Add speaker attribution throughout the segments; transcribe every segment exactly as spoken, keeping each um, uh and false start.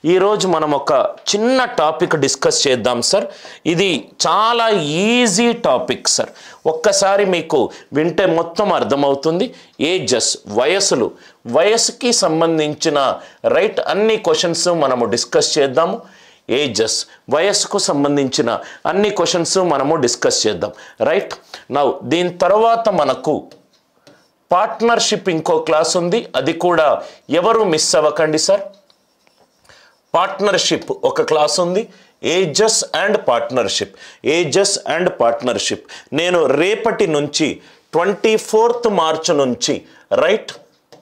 Speaker 1: ఈ రోజు మనం ఒక చిన్న టాపిక్ డిస్కస్ చేద్దాం సార్. ఇది చాలా ఈజీ టాపిక్ సార్. ఒక్కసారి మీకు వింటే మొత్తం అర్థమవుతుంది. ఏజెస్ వయసులు, వయసుకి సంబంధించిన రైట్ అన్ని క్వశ్చన్స్ మనము డిస్కస్ చేద్దాము. ఏజెస్ వయసుకు సంబంధించిన అన్ని క్వశ్చన్స్ మనము డిస్కస్ చేద్దాం రైట్. నౌ దీని తర్వాత మనకు పార్ట్నర్షిప్ ఇంకో క్లాస్ ఉంది, అది కూడా ఎవరు మిస్ అవ్వకండి సార్. పార్ట్నర్షిప్ ఒక క్లాస్ ఉంది, ages and partnership. Ages and partnership నేను రేపటి నుంచి ట్వంటీ ఫోర్త్ మార్చ్ నుంచి రైట్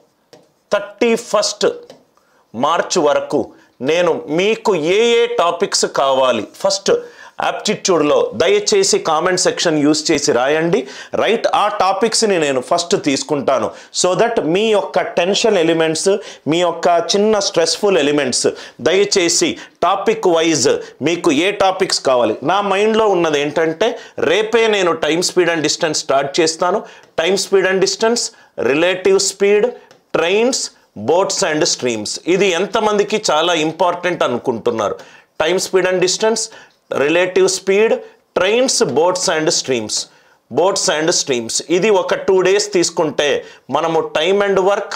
Speaker 1: థర్టీ ఫస్ట్ మార్చ్ వరకు నేను మీకు ఏ ఏ టాపిక్స్ కావాలి ఫస్ట్ యాప్టిట్యూడ్లో దయచేసి కామెంట్ సెక్షన్ యూస్ చేసి రాయండి రైట్. ఆ టాపిక్స్ని నేను ఫస్ట్ తీసుకుంటాను సో దట్ మీ యొక్క టెన్షన్ ఎలిమెంట్స్, మీ యొక్క చిన్న స్ట్రెస్ఫుల్ ఎలిమెంట్స్ దయచేసి టాపిక్ వైజ్ మీకు ఏ టాపిక్స్ కావాలి. నా మైండ్లో ఉన్నది ఏంటంటే రేపే నేను time speed and distance start చేస్తాను. Time speed and distance, relative speed, trains, boats and streams. ఇది ఎంతమందికి చాలా ఇంపార్టెంట్ అనుకుంటున్నారు? Time speed and distance, relative speed, trains, boats and streams. Boats and streams ఇది ఒక టూ డేస్ తీసుకుంటే మనము time and work,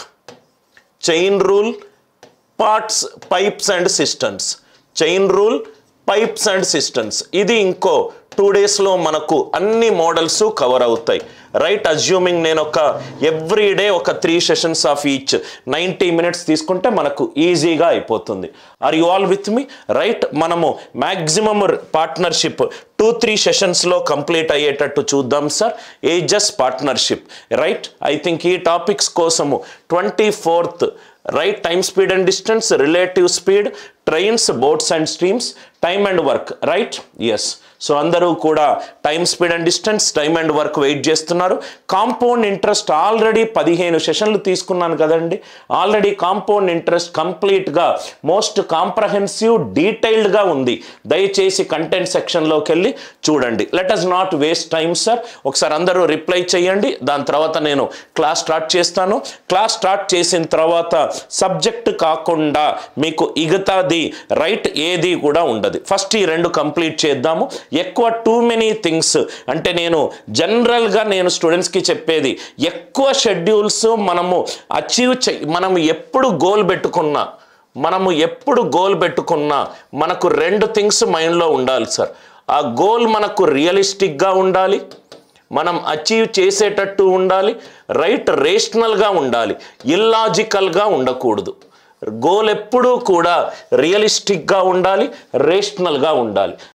Speaker 1: chain rule, parts, pipes and systems. Chain rule, pipes and systems ఇది ఇంకో టూ డేస్లో మనకు అన్ని మోడల్స్ కవర్ అవుతాయి రైట్. అజ్యూమింగ్ నేను ఒక ఎవ్రీ డే ఒక three sessions of each ninety minutes తీసుకుంటే మనకు ఈజీగా అయిపోతుంది. Are you all with me right? మనము మ్యాక్సిమం పార్ట్నర్షిప్ టూ త్రీ సెషన్స్లో కంప్లీట్ అయ్యేటట్టు చూద్దాం sir. Ages partnership right. I think ఈ టాపిక్స్ కోసము twenty fourth right time speed and distance, relative speed, trains, boats and streams, time and work right. Yes, so అందరూ కూడా time speed and distance, time and work wait చేస్తున్నారు. Compound interest already పదిహేను సెషన్లు తీసుకున్నాను కదండి. Already compound interest కంప్లీట్గా most comprehensive డీటెయిల్డ్గా ఉంది. దయచేసి కంటెంట్ సెక్షన్లోకి వెళ్ళి చూడండి. Let us not waste time sir. ఒకసారి అందరూ రిప్లై చేయండి, దాని తర్వాత నేను క్లాస్ స్టార్ట్ చేస్తాను. క్లాస్ స్టార్ట్ చేసిన తర్వాత సబ్జెక్ట్ కాకుండా మీకు ఇగతాది రైట్ ఏది కూడా ఉండదు. ఫస్ట్ ఈ రెండు కంప్లీట్ చేద్దాము. ఎక్కువ టూ మెనీ థింగ్స్ అంటే నేను జనరల్గా నేను స్టూడెంట్స్కి చెప్పేది ఎక్కువ షెడ్యూల్స్ మనము అచీవ్ చే మనము ఎప్పుడు గోల్ పెట్టుకున్నా మనము ఎప్పుడు గోల్ పెట్టుకున్నా మనకు రెండు థింగ్స్ మైండ్లో ఉండాలి సార్. ఆ గోల్ మనకు రియలిస్టిక్గా ఉండాలి, మనం అచీవ్ చేసేటట్టు ఉండాలి రైట్, రేషనల్గా ఉండాలి, ఇల్లాజికల్గా ఉండకూడదు. గోల్ ఎప్పుడూ కూడా రియలిస్టిక్గా ఉండాలి, రేషనల్గా ఉండాలి.